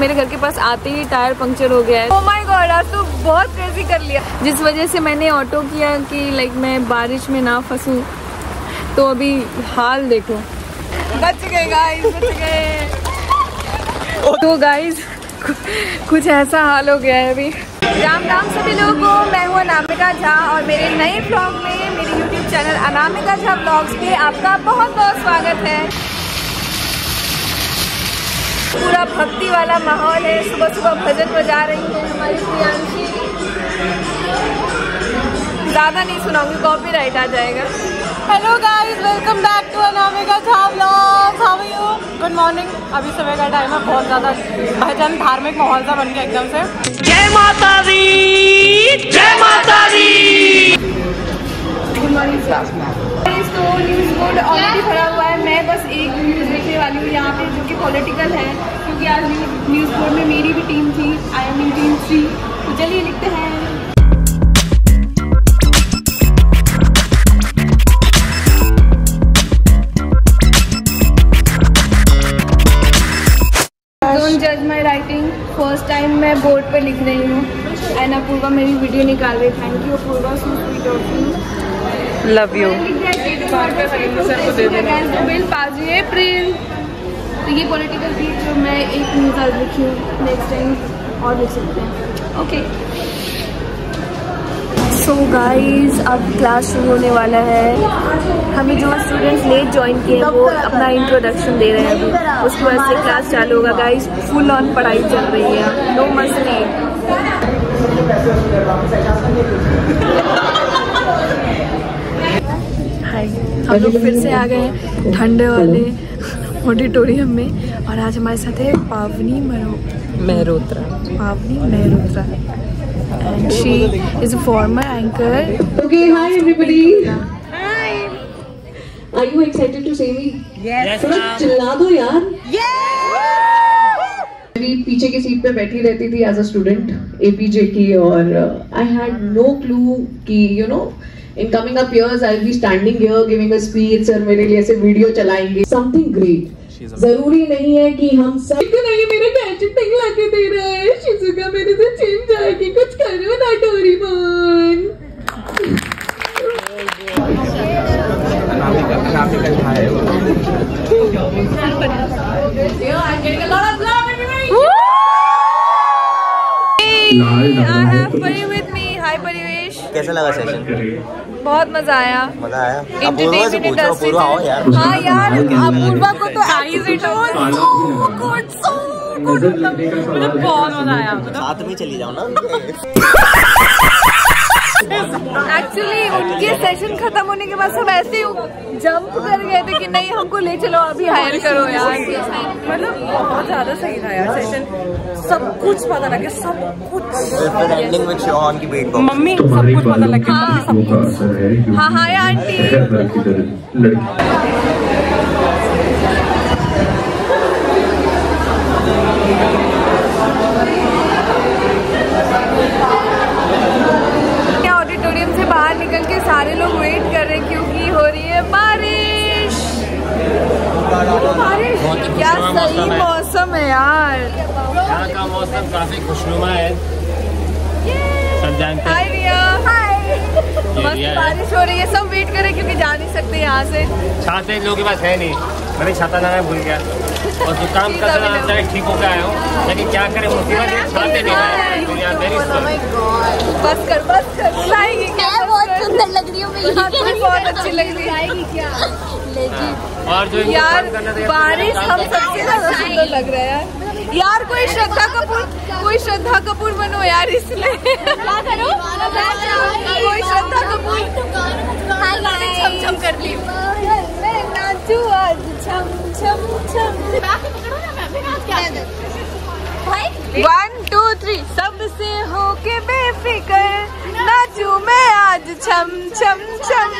मेरे घर के पास आते ही टायर पंक्चर हो गया है। ओह माय गॉड, आज तो बहुत क्रेजी कर लिया, जिस वजह से मैंने ऑटो किया कि लाइक मैं बारिश में ना फंसूँ। तो अभी हाल देखो, बच गए गाइस, बच गए। तो गाइस कुछ ऐसा हाल हो गया है अभी। राम राम सभी लोगों को, मैं हूँ अनामिका झा और मेरे नए ब्लॉग में, मेरे YouTube channel Anamika Jha blogs पे आपका बहुत बहुत स्वागत है। पूरा भक्ति वाला माहौल है, सुबह सुबह भजन बजा रही है हमारी प्रियांशी। ज़्यादा नहीं सुनाऊंगी, कॉपीराइट आ जाएगा। Hello guys, welcome back to Anamika Jha vlogs. How are you? Good morning. अभी सुबह का टाइम है, बहुत ज़्यादा भजन धार्मिक माहौल सा बन गया एकदम से। जय माता दी, जय माता दी। गुड मॉर्निंग क्लास में। तो न्यूज़ बोर्ड ऑलरेडी भरा हुआ है, मैं बस एक न्यूज़ लिखने वाली हूँ यहाँ पे जो कि पॉलिटिकल है, क्योंकि आज न्यूज़ बोर्ड में मेरी भी टीम थी, आई एम इन टीम 3। तो चलिए लिखते हैं। डोंट जज माई राइटिंग, फर्स्ट टाइम मैं बोर्ड पे लिख रही हूँ। एंड अपूर्वा मेरी वीडियो निकाल रही है। Thank you Apoorva, so sweet of you, love you. April. तो ये पॉलिटिकल थी जो मैं एक न्यूज़ आज लिखी हूँ, नेक्स्ट टाइम और लिख सकते हैं। ओके सो गाइज, अब क्लास शुरू होने वाला है। हमें जो स्टूडेंट्स लेट ज्वाइन किए हैं वो अपना इंट्रोडक्शन दे रहे हैं अभी, उसके बाद से क्लास चालू होगा। गाइज फुल ऑन पढ़ाई चल रही है, नो मस्ती। हाय, हम लोग फिर से आ गए हैं ठंडे वाले ऑडिटोरियम में, और आज हमारे साथ है पावनी मेहरोत्रा। पावनी Mehrotra and she is a former anchor. Okay, hi everybody. Hi. Are you excited to see me? Yes, थोड़ा ma'am. चिल्ला दो यार। मैं पीछे की सीट पे बैठी रहती थी एज अ स्टूडेंट एपीजे की, और I had no clue कि you know in coming up years I'll be standing here giving a speech, sir मेरे लिए ऐसे वीडियो चलाएंगे। Something great. जरूरी नहीं है कि हम सब नहीं, मेरे गैजेट नहीं लाके दे रहा है। शिजुका मेरे से छीन जाएगी, कुछ करो ना डोरेमोन। कैसा लगा सेशन? बहुत मजा आया। मजा आया? Entertainment industry यार। हाँ यार, अपूर्वा को तो eyes it was so good, मतलब बहुत मजा आया। साथ में चली जाओ ना। एक्चुअली उनके सेशन खत्म होने के बाद सब ऐसे जंप कर गए थे कि नहीं हमको ले चलो, अभी हायर करो यार। मतलब बहुत ज़्यादा सही था यार सेशन, सब कुछ पता लगे, सब कुछ। एंडिंग विद शोहन की बेट बॉक्स। मम्मी सब कुछ पता लगे, सब कुछ। हाँ हाँ आंटी। ऑडिटोरियम से बाहर निकल के सारे लोग वेट कर रहे हैं क्योंकि हो रही है बारिश। क्या सही मौसम है यार, यहाँ का मौसम काफी खुशनुमा है, सब जानते हैं। हाय रिया, मस्त बारिश हो रही है, सब वेट कर रहे हैं क्योंकि जा नहीं सकते यहाँ से। छाते लोगों के पास है नहीं, मैंने छाता लगाया भूल गया, और दुकान का ठीक होकर आया हूँ, लेकिन क्या करें मुसीबत है, छाते नहीं आए तो यहाँ देरी से। बस कर लाएगी क्या? बहुत सुंदर लग रही हूँ मैं यहाँ पे। बहुत अच्छी लग रही है क्या? और जो यार बारिश हम सबसे ज्यादा सुंदर लग रहा है यार। यार कोई श्रद्धा कपूर बनो यार, इसलिए कोई श्रद्धा कपूर छम कर ली। मैं नाचू आज छम छम छम। 1 2 3 सबसे होके बेफिक्र नाचू मैं आज छम छम छम।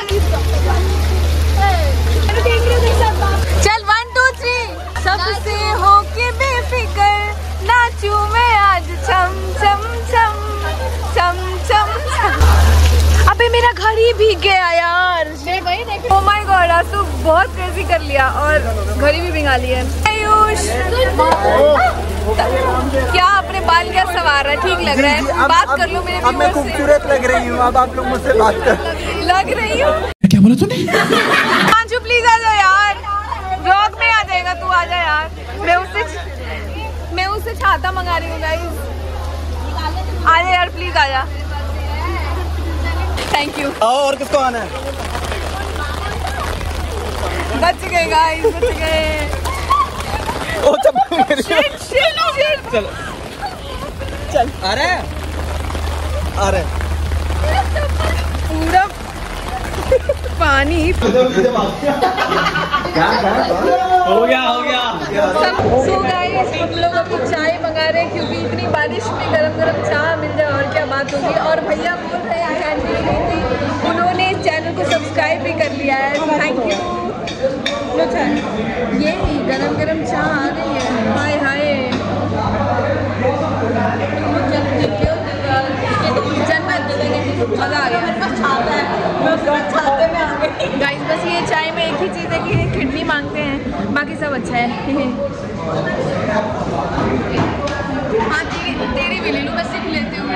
चल 1 2 3 सबसे होके बेफिक्र नाचू मैं आज छम छम छम छम छम छम। अबे मेरा घर ही भीग गया यार। ओह माय गॉड, आज तो बहुत क्रेजी कर लिया और घड़ी भी भिंगा ली है। आयुष क्या अपने बाल क्या संवार रहा है? ठीक लग रहा है? बात कर लो मेरे अब मैं खूबसूरत लग रही हूँ, अब आप लोग मुझसे बात कर। लग रही हूँ। क्या बोला तूने? पांचू प्लीज आ जाओ यार, व्लॉग में आ जाएगा तू, आ जा यार। मैं उससे छाता मंगा रही हूँ गाइस, आ जा यार प्लीज, आ जा। Thank you. और किसको आना है? बच गए गाइस, बच गए। ओ चप्पल मेरी। चलो चल। अरे पूरा पानी हो गया। सो गाइस हम लोग अभी चाय मंगा रहे हैं क्योंकि इतनी बारिश में गरम चाय मिल जाए और क्या बात होगी। और भैया बोल रहे हैं कैंटीन, उन्होंने चैनल को सब्सक्राइब भी कर लिया है, थैंक यू। ये गरम चाय आ गई है, हाय हाय। मजा आ गया गाइस। बस ये चाय में एक ही चीज़ है कि किडनी मांगते हैं, बाकी सब अच्छा है। हाँ तेरी भी ले लूँ, मैं सिर्फ लेते हुए।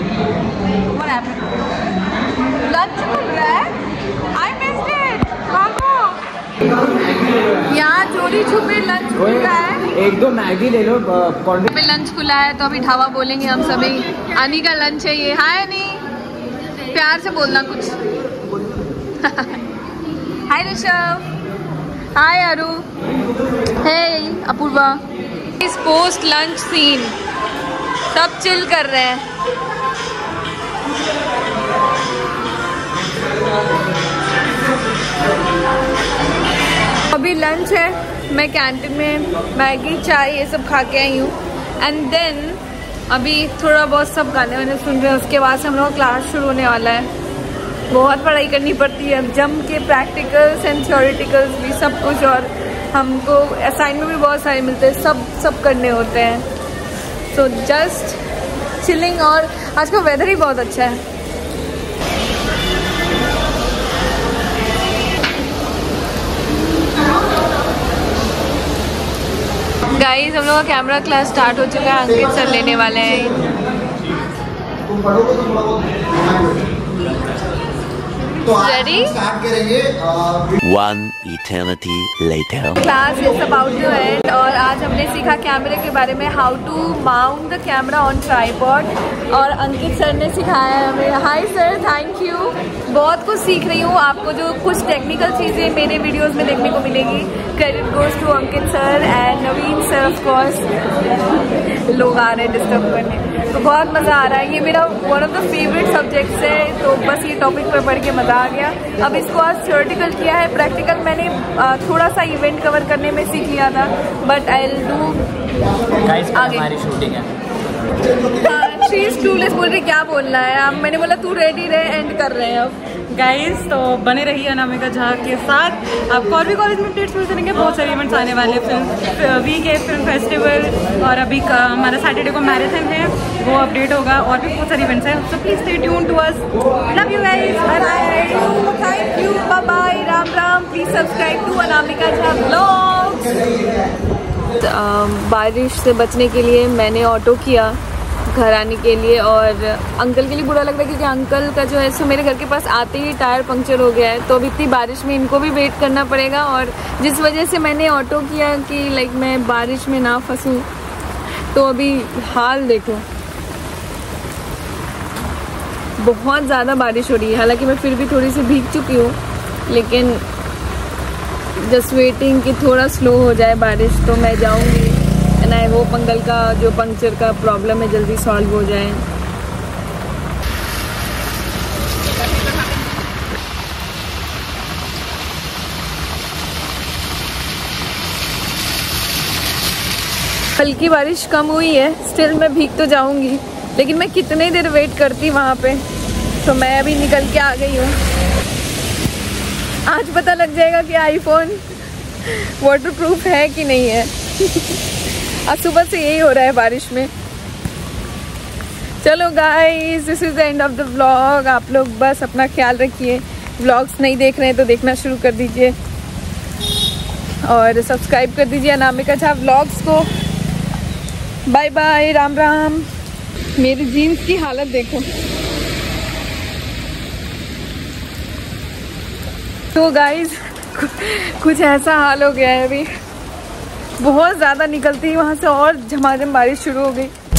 लंच मिल रहा है, आई मिस्ड इट। यहाँ चोरी छुपे लंच खुला है। एक दो मैगी ले लो। पे लंच खुला है तो अभी ढाबा बोलेंगे हम सभी। अनी का लंच है ये। हाय अनी, प्यार से बोलना कुछ। हाय ऋषभ, हाय अरु, हे अपूर्वा। इस पोस्ट लंच सीन सब चिल कर रहे हैं। अभी लंच है, मैं कैंटीन में मैगी चाय ये सब खा के आई हूँ। एंड देन अभी थोड़ा बहुत सब गाने वाने सुन रहे हैं। उसके बाद से हम लोग का क्लास शुरू होने वाला है। बहुत पढ़ाई करनी पड़ती है जम के, प्रैक्टिकल्स एंड थ्योरेटिकल्स भी सब कुछ, और हमको असाइनमेंट भी बहुत सारे मिलते हैं, सब करने होते हैं। So just chilling. और आज का वेदर ही बहुत अच्छा है। गाइस हम लोग का कैमरा क्लास स्टार्ट हो चुका है, अंकित सर लेने वाले हैं। Ready? One eternity later. Class is about to end और आज हमने सीखा कैमरे के बारे में, how to mount the camera on tripod. और अंकित सर ने सिखाया है हमें। Hi sir, thank you. बहुत कुछ सीख रही हूँ। आपको जो कुछ टेक्निकल चीज़ें मेरे वीडियोस में देखने को मिलेगी, credit goes to Ankit sir and Naveen sir of course. लोग आ रहे हैं डिस्टर्ब करने, तो बहुत मज़ा आ रहा है। ये मेरा one of the favourite subjects है, तो बस ये टॉपिक पर पढ़ के मज़ा आ गया। अब इसको आज थ्योरेटिकल किया है, प्रैक्टिकल मैंने थोड़ा सा इवेंट कवर करने में सीख लिया था, बट आई विल डू आगे। हमारी शूटिंग है। शी इज क्लूलेस बोल रही क्या बोलना है। अब मैंने बोला तू रेडी रहे, एंड कर रहे हैं अब। गाइस तो बने रहिए अनामिका झा के साथ। आपको और भी कॉलेज में अपडेट्स मिलते रहेंगे, बहुत सारे इवेंट्स आने वाले हैं। फिल्म वीक है, फिल्म फेस्टिवल, और अभी हमारा सैटरडे को मैराथन है, वो अपडेट होगा। और भी बहुत सारे इवेंट्स हैं, so please stay tune to us. Love you guys, bye bye, thank you, bye bye, Ram Ram. Please subscribe to Anamika Jha vlogs. बारिश से बचने के लिए मैंने ऑटो किया घर आने के लिए, और अंकल के लिए बुरा लग रहा है क्योंकि अंकल का जो है सो मेरे घर के पास आते ही टायर पंक्चर हो गया है, तो अब इतनी बारिश में इनको भी वेट करना पड़ेगा। और जिस वजह से मैंने ऑटो किया कि लाइक मैं बारिश में ना फंसूँ, तो अभी हाल देखो, बहुत ज़्यादा बारिश हो रही है। हालांकि मैं फिर भी थोड़ी सी भीग चुकी हूँ, लेकिन जस्ट वेटिंग कि थोड़ा स्लो हो जाए बारिश तो मैं जाऊँगी। एंड आई होप अंकल का जो पंक्चर का प्रॉब्लम है जल्दी सॉल्व हो जाए। हल्की बारिश कम हुई है, स्टिल मैं भीग तो जाऊंगी, लेकिन मैं कितने देर वेट करती वहाँ पे। तो मैं अभी निकल के आ गई हूँ। आज पता लग जाएगा कि आईफोन वाटरप्रूफ है कि नहीं है। आज सुबह से यही हो रहा है बारिश में। चलो guys, this is the end of the vlog. आप लोग बस अपना ख्याल रखिए। व्लॉग्स नहीं देख रहे हैं तो देखना शुरू कर दीजिए, और सब्सक्राइब कर दीजिए अनामिका झा व्लॉग्स को। Bye bye, Ram Ram. मेरी जीन्स की हालत देखो। तो गाइज कुछ ऐसा हाल हो गया है अभी, बहुत ज़्यादा निकलती है वहाँ से और झमाझम बारिश शुरू हो गई।